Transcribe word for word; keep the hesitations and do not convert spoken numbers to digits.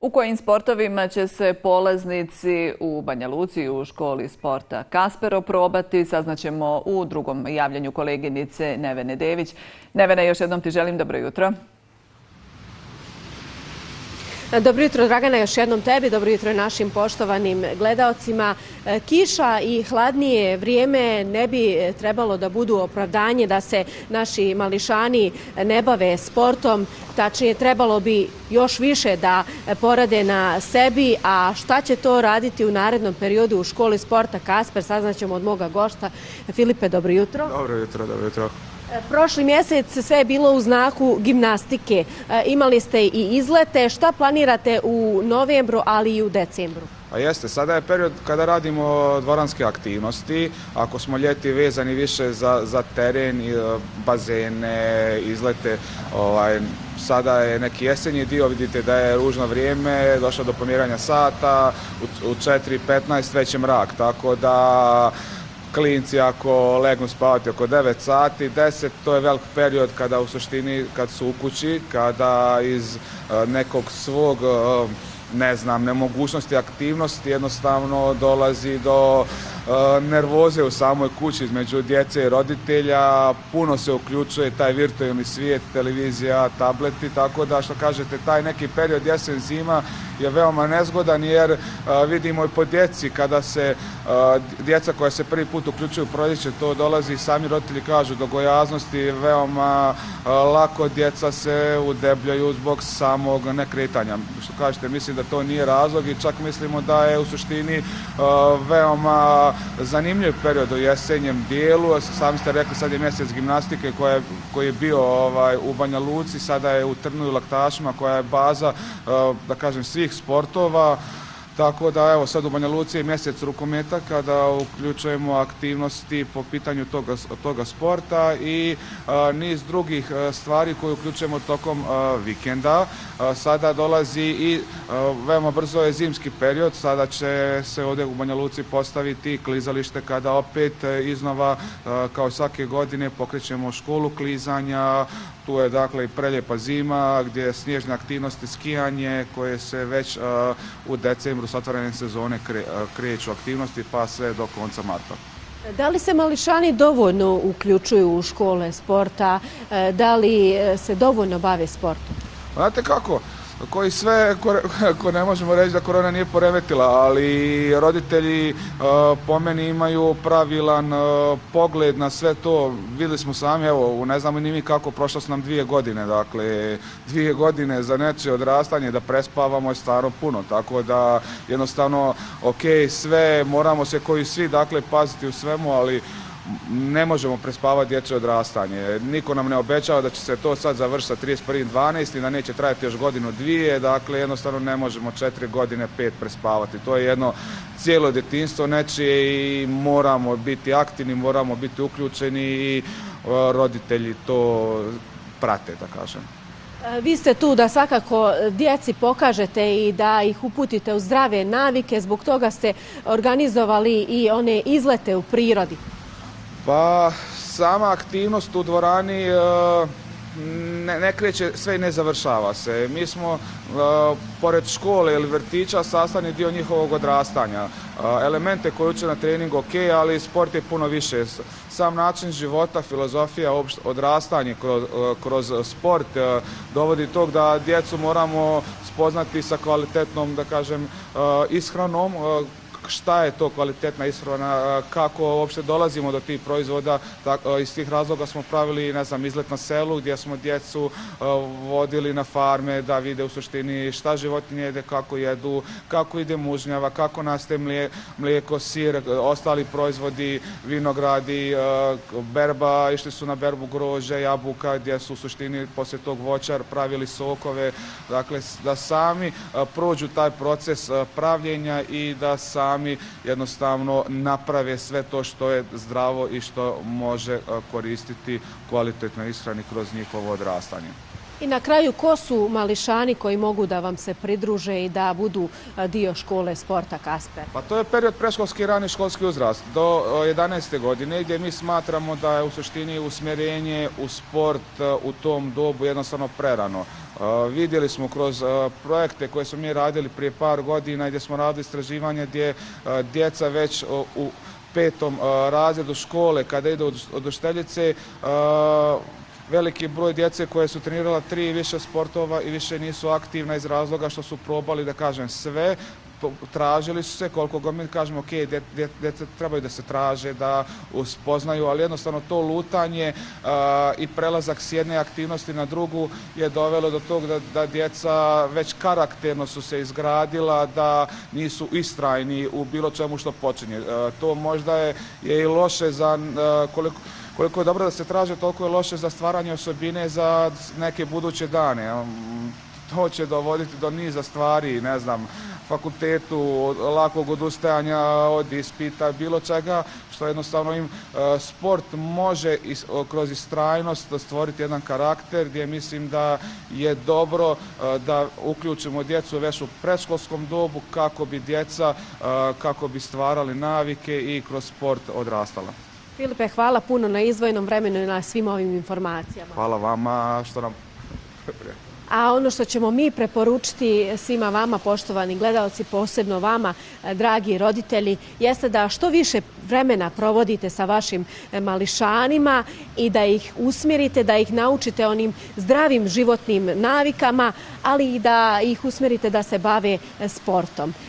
U kojim sportovima će se polaznici u Banja Luci u školi sporta Kasper oprobati, saznaćemo u drugom javljanju koleginice Nevene Dević. Nevene, još jednom ti želim dobro jutro. Dobro jutro, Dragana, još jednom tebi, dobro jutro i našim poštovanim gledaocima. Kiša i hladnije vrijeme ne bi trebalo da budu opravdanje da se naši mališani ne bave sportom. Tačnije, trebalo bi još više da porade na sebi, a šta će to raditi u narednom periodu u školi sporta Kasper, saznaćemo od moga gošta. Filipe, dobro jutro. Dobro jutro, dobro jutro. Prošli mjesec sve je bilo u znaku gimnastike. Imali ste i izlete. Šta planirate u novembru, ali i u decembru? A jeste, sada je period kada radimo dvoranske aktivnosti. Ako smo ljeti vezani više za, za teren, bazene, izlete, ovaj, sada je neki jesenji dio, vidite da je ružno vrijeme, došlo do pomjeranja sata, u, u četiri petnaest već je mrak, tako da klinci ako legnu spavati oko devet sati, deset, to je velik period kada u suštini, kad su u kući, kada iz uh, nekog svog, uh, ne znam, nemogućnosti aktivnosti jednostavno dolazi do uh, nervoze u samoj kući između djece i roditelja. Puno se uključuje taj virtualni svijet, televizija, tableti, tako da što kažete, taj neki period jesen zima je veoma nezgodan jer uh, vidimo i po djeci kada se uh, djeca koja se prvi put uključuju u proljeće, to dolazi, sami roditelji kažu, do gojaznosti, veoma uh, lako djeca se udebljaju zbog samog nekretanja. Što kažete, mislim da to nije razlog i čak mislimo da je u suštini uh, veoma zanimljiv period u jesenjem dijelu. Sami ste rekli, sad je mjesec gimnastike koja je, koji je bio ovaj, u Banja Luci, sada je u Trnu i Laktašima koja je baza, uh, da kažem, svih sportova. Tako da, evo, sad u Banja Luci je mjesec rukometa kada uključujemo aktivnosti po pitanju toga, toga sporta i a, niz drugih a, stvari koje uključujemo tokom a, vikenda. A, sada dolazi i a, veoma brzo je zimski period, sada će se ovdje u Banja Luci postaviti klizalište kada opet a, iznova, a, kao svake godine, pokrećemo školu klizanja. Tu je dakle i preljepa zima gdje snježne aktivnosti, skijanje koje se već uh, u decembru s otvaranje sezone kre, uh, kreću aktivnosti pa sve do konca marta. Da li se mališani dovoljno uključuju u škole sporta? Da li se dovoljno bave sportom? Znate kako? Koji sve, ko, ko ne možemo reći da korona nije poremetila, ali roditelji uh, po meni imaju pravilan uh, pogled na sve to. Vidjeli smo sami, evo, ne znamo ni mi kako, prošlo su nam dvije godine, dakle, dvije godine za nečije odrastanje da prespavamo je stvarno puno, tako da jednostavno, ok, sve, moramo se koji svi, dakle, paziti u svemu, ali ne možemo prespavati dječje odrastanje. Niko nam ne obećava da će se to sad završiti sa trideset prvog dvanaestog i da neće trajati još godinu, dvije, dakle jednostavno ne možemo četiri godine, pet prespavati. To je jedno cijelo djetinjstvo nečije i moramo biti aktivni, moramo biti uključeni i roditelji to prate, da kažem. Vi ste tu da svakako djeci pokažete i da ih uputite u zdrave navike, zbog toga ste organizovali i one izlete u prirodi. Pa, sama aktivnost u dvorani ne, ne kreće sve i ne završava se. Mi smo, pored škole ili vrtića, sastavni dio njihovog odrastanja. Elemente koje uče na treningu ok, ali sport je puno više. Sam način života, filozofija, odrastanje kroz, kroz sport dovodi tog da djecu moramo spoznati sa kvalitetnom, da kažem, ishranom, šta je to kvalitetna ishrana, kako uopšte dolazimo do tih proizvoda. Iz tih razloga smo pravili, ne znam, izlet na selu gdje smo djecu vodili na farme da vide u suštini šta životinje jede, kako jedu, kako ide mužnjava, kako nastaje mlijeko, sir, ostali proizvodi, vinogradi, berba, išli su na berbu grožđa, jabuka, gdje su u suštini poslije tog voća pravili sokove. Dakle, da sami prođu taj proces pravljenja i da sami sami jednostavno naprave sve to što je zdravo i što može koristiti kvalitetnoj ishrani kroz njihovo odrastanje. I na kraju, ko su mališani koji mogu da vam se pridruže i da budu dio škole sporta Kasper? Pa to je period predškolski i rani školski uzrast do jedanaeste godine, gdje mi smatramo da je u suštini usmjerenje u sport u tom dobu jednostavno prerano. Vidjeli smo kroz projekte koje smo mi radili prije par godina, gdje smo radili istraživanje gdje djeca već u petom razredu škole, kada idu od učiteljice, veliki broj djece koje su trenirala tri i više sportova i više nisu aktivna iz razloga što su probali, da kažem, sve, tražili su se, koliko god mi kažemo, ok, djeca trebaju da se traže, da uspoznaju, ali jednostavno to lutanje i prelazak s jedne aktivnosti na drugu je dovelo do toga da, da djeca već karakterno su se izgradila, da nisu istrajni u bilo čemu što počinje. To možda je, je i loše za koliko Koliko je dobro da se traže, toliko je loše za stvaranje osobine za neke buduće dane. To će dovoditi do niza stvari, ne znam, fakultetu, lakog odustajanja od ispita, bilo čega, što jednostavno im sport može kroz istrajnost stvoriti jedan karakter gdje mislim da je dobro da uključimo djecu već u predškolskom dobu kako bi djeca, kako bi stvarali navike i kroz sport odrastala. Filipe, hvala puno na izdvojenom vremenu i na svim ovim informacijama. Hvala vama što nam... A ono što ćemo mi preporučiti svima vama, poštovani gledalci, posebno vama, dragi roditelji, jeste da što više vremena provodite sa vašim mališanima i da ih usmjerite, da ih naučite onim zdravim životnim navikama, ali i da ih usmjerite da se bave sportom.